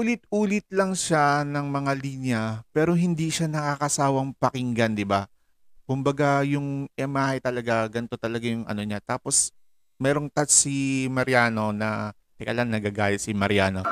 paulit-ulit lang siya ng mga linya pero hindi siya nakakasawang pakinggan, 'di ba? Kumbaga yung imahe talaga ganito talaga yung ano niya. Tapos merong touch si Mariano na teka lang nagagaya si Mariano.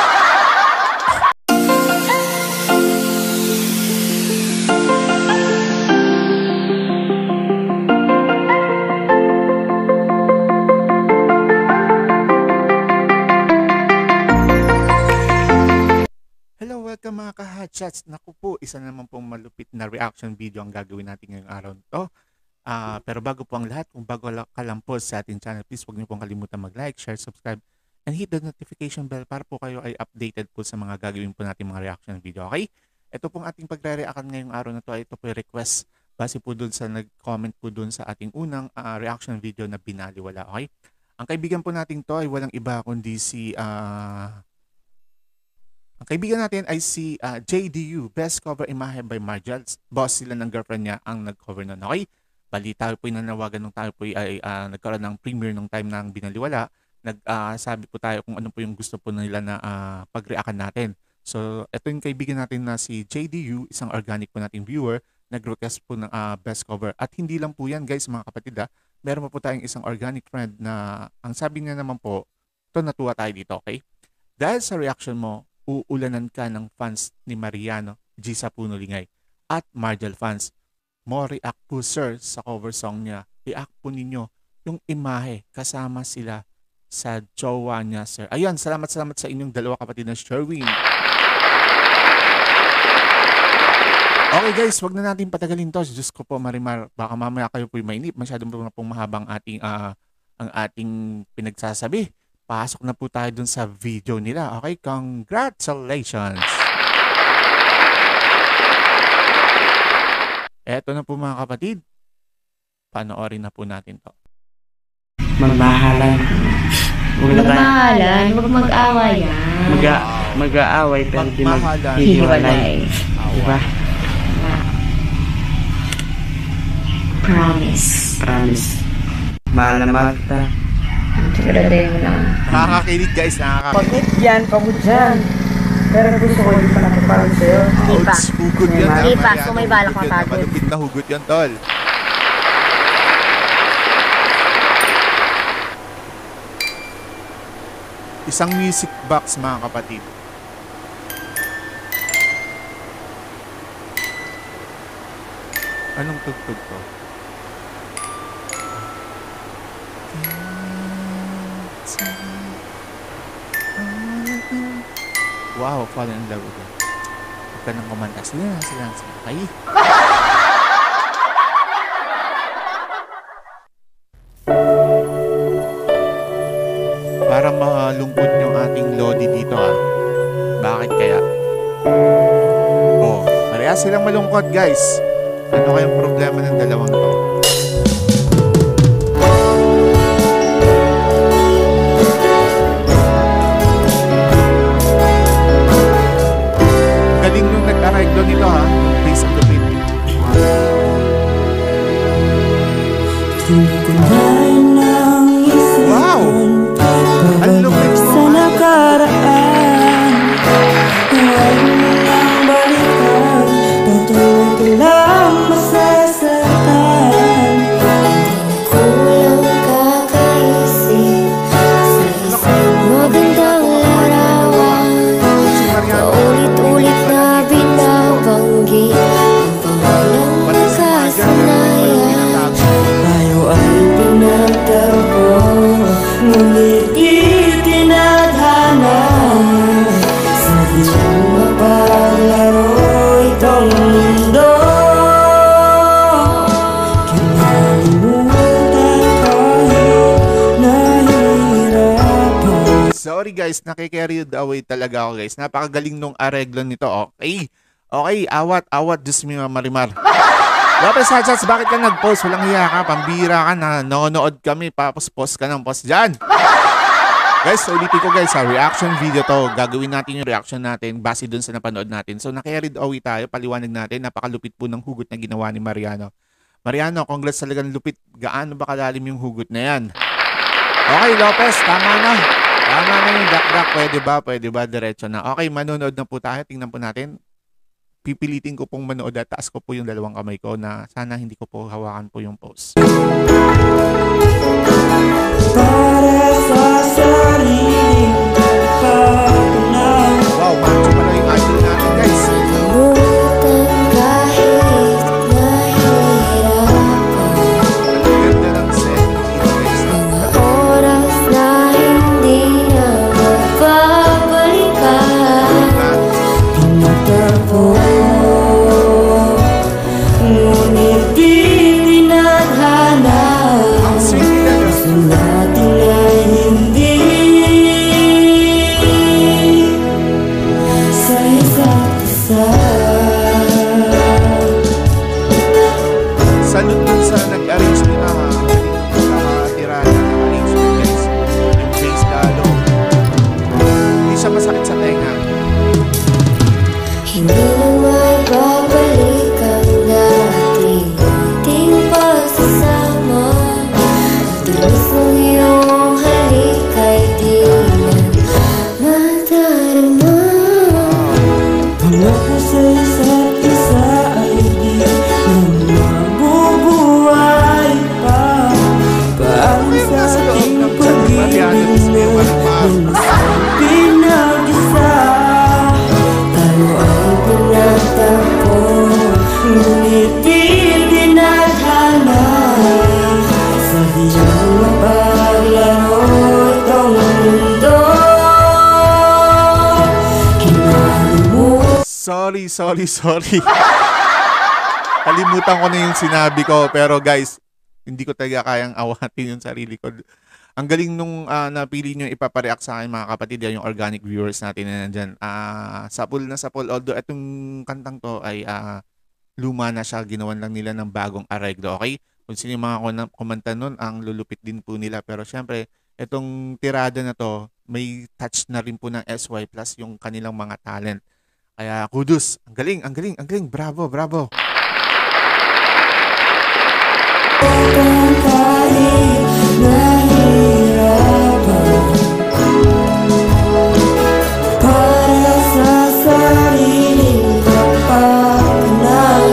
Hello, welcome mga ka-hotshots. Naku po, isa naman pong malupit na reaction video ang gagawin natin ngayong araw to. Pero bago po ang lahat, kung bago ka lang po sa ating channel, please huwag niyo pong kalimutan mag-like, share, subscribe, and hit the notification bell para po kayo ay updated po sa mga gagawin po natin mga reaction video. Okay? Ito pong ating pagre-react ngayong araw na to ay ito po yung request base po dun sa nag-comment po dun sa ating unang reaction video na binaliwala. Okay? Ang kaibigan po natin to ay walang iba kundi si ang kaibigan natin ay si JDU, Best Cover Imahe by Marjal. Boss sila ng girlfriend niya ang nag-cover nun. Okay? Bali, tayo po nanawagan nung tayo po ay nagkaroon ng premiere nung time na binaliwala. Sabi po tayo kung ano po yung gusto po nila na pag-reactan natin. So, ito yung kaibigan natin na si JDU, isang organic po nating viewer, nag-request po ng best cover. At hindi lang po yan guys mga kapatid meron po tayong isang organic friend na ang sabi niya naman po, ito natuwa tayo dito, okay? Dahil sa reaction mo, uulanan ka ng fans ni Mariano, Gisa Puno Lingay, at Marjal fans. Mo react po sir sa cover song niya. React po ninyo yung imahe kasama sila sa jowa niya sir. Ayun, salamat sa inyong dalawa kapatid na Sherwin. Okay guys, wag na natin patagalin to. Diyos ko po Marimar, baka mamaya kayo po'y mainip. Masyadong pong mahabang ang ating pinagsasabi. Pasok na po tayo dun sa video nila. Okay, congratulations! Eto na po mga kapatid. Panoorin na po natin to. Magmahalan. Magmahalan, huwag mag-awayan. Mag-aaway pero di Magmahalan. maghihiwalay. Diba? Promise. Promise. Mahal na mahal kita. Siguraduhin mo lang. Nakakakilig guys, Pagit yan, pagod yan. Pero gusto ko hindi pa nakapagod sa'yo. Hindi pa. Hugot yan. Hindi pa, Mariano, so may balak hugot yan. mapagod. Malupit na hugot yan, tol. Isang music box mga kapatid. Anong tugtog to? Wow, falling in love again. Huwag ka nang kumanta. Sige na. Ay! Para malungkot yung ating Lodi dito Bakit kaya? Oh, parehas silang malungkot guys. Ano kayang problema ng dalawang to? Galing nung nag-arreglo nito Based on the beat. Wow! Ang lupit mo. Sa nakaraan, huwag mo nang balikan. Patuloy ko lang masasaktan. Kulang kakaisip sa isang magandang larawan. Si Mariano. Paulit-ulit na binabanggit ang pangalang nakasanayan. Tayo ay pinagtagpo, ngunit di tinadhana. Sadyang mapaglaro itong mundo. Kinalimutan kahit nahihirapan. Sorry guys, nakikarried away talaga ako guys. Napakagaling nung areglo nito. Okay. Okay, awat, Diyos mo Marimar. Lopez Hachats, bakit ka nag-post? Walang hiya ka, pambira ka na. Nanonood kami, post ka ng post dyan. Guys, ulitin ko guys, reaction video to. Gagawin natin yung reaction natin base dun sa napanood natin. So, nakikarried away tayo. Paliwanag natin. Napakalupit po ng hugot na ginawa ni Mariano. Mariano, congrats talagang lupit. Gaano ba kalalim yung hugot na yan? Okay, Lopez, tama na. Tama na yung dakdak. Pwede ba? Pwede ba? Diretso na. Okay, manonood na po tayo. Tingnan po natin. Pipilitin ko pong manood at taas ko po yung dalawang kamay ko na sana hindi ko po hawakan po yung pose. Para sa sariling pagpapanaw. Wow, macho pala yung idol natin, guys. Kalimutan kahit nahihirapan. Ang ganda ng set. Guys. Mga oras na hindi na mababalikan. Tinatagpo, ngunit di tinadhana. Ang sweet nila, guys. Gusto natin ay hindi sa isa't isa. Salute dun sa nag-arrange nila ha. Nakatira na arrangement, guys. Yung bass lalo. Hindi siya masakit sa tenga. Hindi na maibabalik ang dating pagsasama. Tinis ng iyong halik ay di na madarama. Pangako sa isa't isa ay di na mabubuhay pa. Paano sa ating pag-ibig mo pinag-isa? Tayo ay pinagtagpo, Ngunit di dinadhana. Sa diyang mapaglaro itong mundo. Kinalimutan Sorry. Kalimutan ko na yung sinabi ko. Pero guys, hindi ko talaga kayang awatin yung sarili ko. Ang galing nung napili nyo ipapareact sa akin mga kapatid, yan yung organic viewers natin na nandyan. Sapul na sapul. Although itong kantang to ay luma na siya. Ginawan lang nila ng bagong areglo. Okay? Kung sino yung mga kumanta nun, ang lulupit din po nila. Pero syempre, itong tirada na to, may touch na rin po ng SY plus yung kanilang mga talent. Kaya kudos. Ang galing. Bravo. kahit nahihirapan. Para sa sariling pagpapanaw.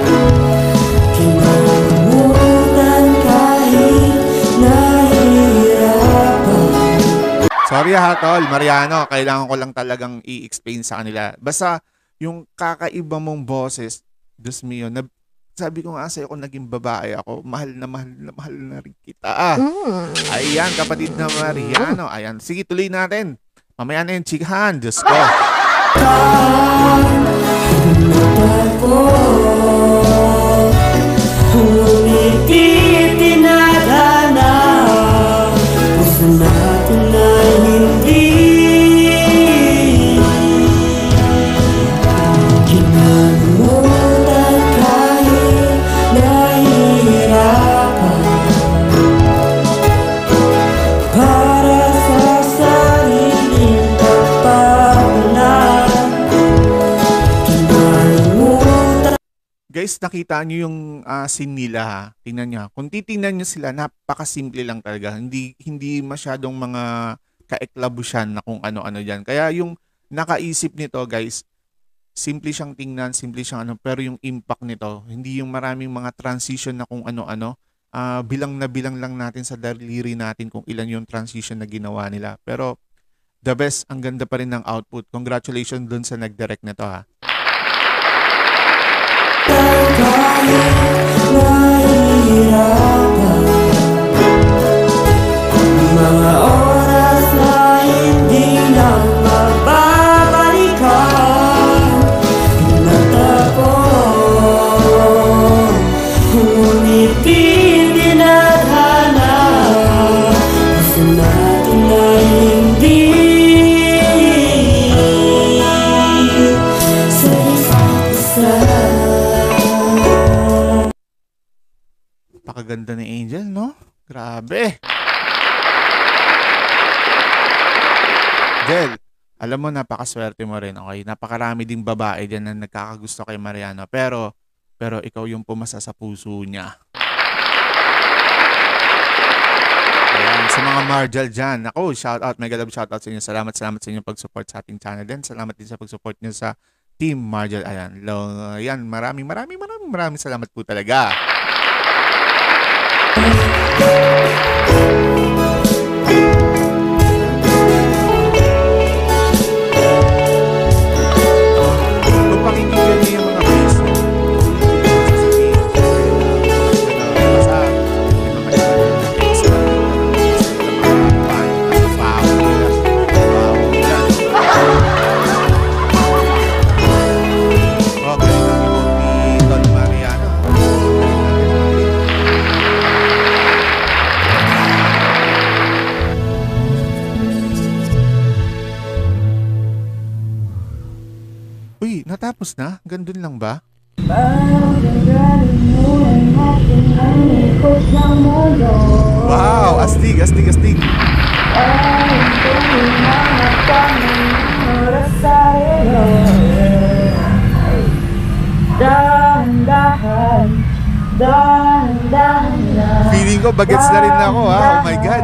Kinalimutan kahit nahihirapan. Sorry ha, tol. Mariano, kailangan ko lang talagang i-explain sa kanila. Basta yung kakaiba mong boses, Diyos mio, sabi ko nga sa'yo kung naging babae ako, mahal na rin kita. Ayan, kapatid na Mariano. Ayan, sige, tuloy natin. Mamaya na yung chikahan. Diyos ko. Ngunit di tinadhana. Gusto natin ay hindi kinalimutan kahit nahihirapan. Para sa sariling pagpapanaw. Kinalimutan. Guys, nakita nyo yung scene nila ha. Tingnan nyo. Kung titingnan nyo sila, napakasimple lang talaga. Hindi masyadong mga kaeklabusyan na kung ano-ano dyan. Kaya yung nakaisip nito guys, simple siyang tingnan, simple siyang ano, pero yung impact nito, hindi yung maraming mga transition na kung ano-ano. Bilang na bilang lang natin sa daliri natin kung ilan yung transition na ginawa nila. Pero the best, ang ganda pa rin ng output. Congratulations dun sa nag-direct nito ha. Nahihirapan. Mga oras na hindi na mababalikan. Pinagtagpo, ngunit di dinadhana. Gusto natin ay hindi sa isa't isa. Napakaganda ni Angel, no? Grabe. Angel, alam mo, napakaswerte mo rin, okay? Napakarami ding babae dyan na nagkakagusto kay Mariano. Pero ikaw yung pumasa sa puso niya. Ayan, sa mga mga Marjal dyan. Ako, shout out, mega love shout out sa inyo. Salamat sa inyong pag-support sa ating channel din. Salamat din sa pag-support nyo sa Team Marjal. Ayan, maraming salamat po talaga. Kung pakikinggan niyo yung mga face nyo, natapos na? Gandun lang ba? Wow! Astig! Feeling ko bagets na rin ako ha. Oh my God!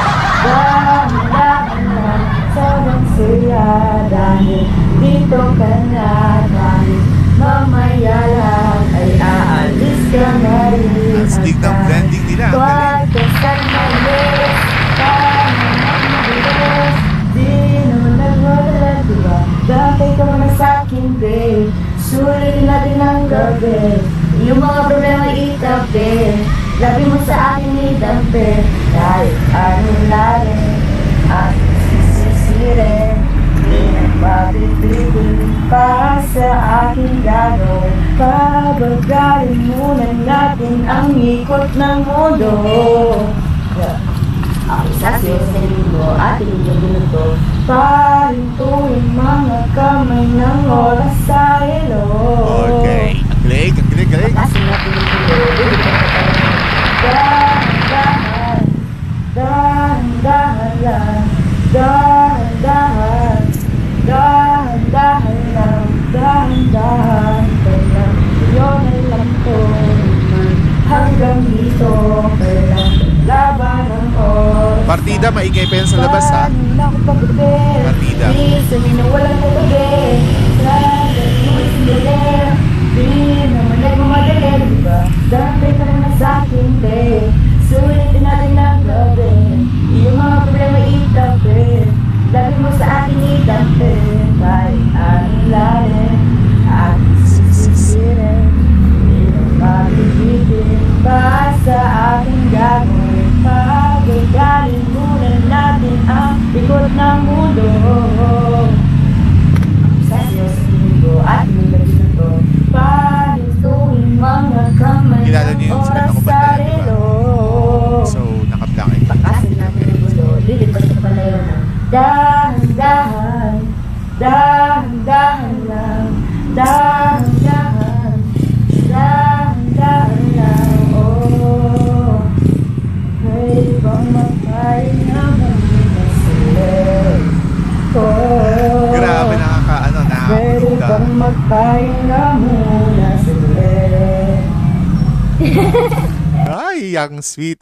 Sobrang saya dahil dito ka na, dahil mamaya lang ay aalis ka na rin. Ang stig ng blending nila. Huwag ka sanalis, paano magmabilis, di naman nagwadala, diba? Dati ka muna sa'kin, babe, sulitin natin ang gabi, yung mga problema itabi, labi mo sa akin idampi, kahit anong lalim at sisisirin, di nagpapipigil pa sa aking gagawin. Pabagalin muna natin ang ikot ng mundo. Ang isa siya sa linggo at hindi minuto, pahintuin mga kamay ng oras sa ilo. Okay, ang galing. Kasi natin yung hindi ka dahan-dahan, dahan-dahan lang, dahan-dahan, dahan-dahan lang, dahan-dahan lang. Yun ay lang ko naman hanggang dito, kailang laban ng oras. Partida, maingay pa yan sa labas ha. Partida. Minsan walang magabi, lagan mo isindali, di naman nagmamadali, diba? Dati ka naman sa'kin, babe, sulitin natin ang gabi, yung mga problema itabi, labi mo sa akin itampi, kahit anong lalim at sisisirin, di naman mabibitin pa sa aking gagawin. Pagagalin muna natin ang ikot ng mundo. Sa Diyos linggo at mga dito, pahintuin mga kamay ng oras sa relo. So, naka-black. Pakasin natin ang mundo, lilipas sa palayo na dahan-dahan, dahan-dahan lang, dahan-dahan, dahan-dahan lang. Oh, pwede bang magpahinga muna sila? Oh, Grabe, pwede nakakakulong ka. bang magpahinga muna sila? Ay, ang sweet.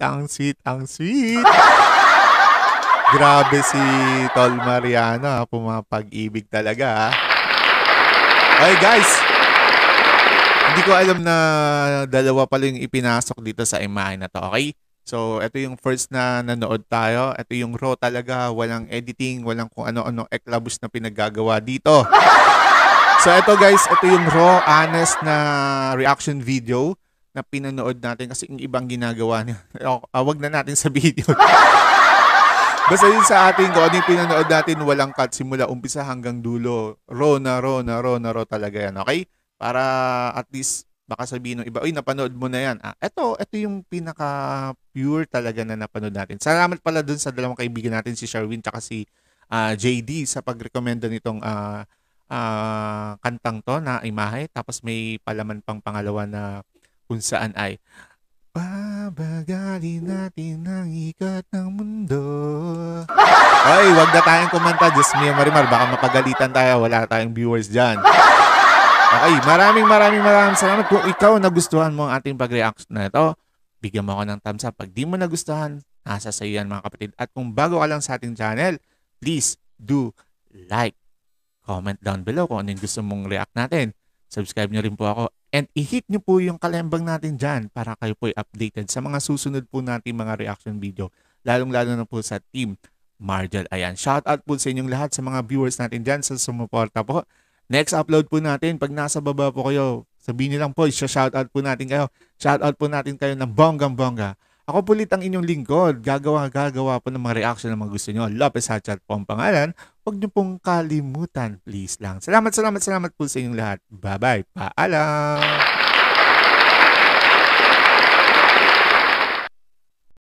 Grabe si Tol Mariano, pumapag-ibig talaga ha. Okay guys, hindi ko alam na dalawa pala yung ipinasok dito sa imahe na to, okay? So, ito yung first na nanood tayo. Ito yung raw talaga, walang editing, walang kung ano-ano eklabos na pinaggagawa dito. So, ito guys, ito yung raw, honest na reaction video na pinanood natin kasi yung ibang ginagawa niya. Wag na natin sa video. Basta yun sa atin, kung ano yung pinanood natin, walang cut simula umpisa hanggang dulo. Raw na talaga yan, okay? Para at least baka sabihin ng iba, uy, napanood mo na yan. Ito yung pinaka-pure talaga na napanood natin. Salamat pala dun sa dalawang kaibigan natin, si Sherwin at si JD sa pag-recommenda nitong kantang to na imahe. Tapos may palaman pang pangalawa na kung saan ay pabagalin natin ang ikat ng mundo. Ay, wag na tayong kumanta. Diyos mio, Marimar, baka mapagalitan tayo. Wala tayong viewers dyan. Okay, maraming salamat. Kung ikaw nagustuhan mo ang ating pag-react na ito, bigyan mo ako ng thumbs up. Pag di mo nagustuhan, Nasa sa iyo yan mga kapatid. At kung bago ka lang sa ating channel, please do like, comment down below kung ano yung gusto mong react natin. Subscribe nyo rin po ako. And i-hit nyo po yung kalembang natin dyan para kayo po updated sa mga susunod po natin mga reaction video. Lalong-lalo na po sa Team Marjal. Ayan, shout out po sa inyong lahat sa mga viewers natin dyan sa sumuporta po. Next upload po natin, pag nasa baba po kayo, sabihin nyo lang po, shout out po natin kayo. Shout out po natin kayo ng bonggang-bongga. Ako po ulit ang inyong lingkod. Gagawa po ng mga reaction na mga gusto nyo. Lopez Hatchat po ang pangalan. Huwag nyo pong kalimutan, please lang. Salamat po sa inyong lahat. Bye-bye. Paalam!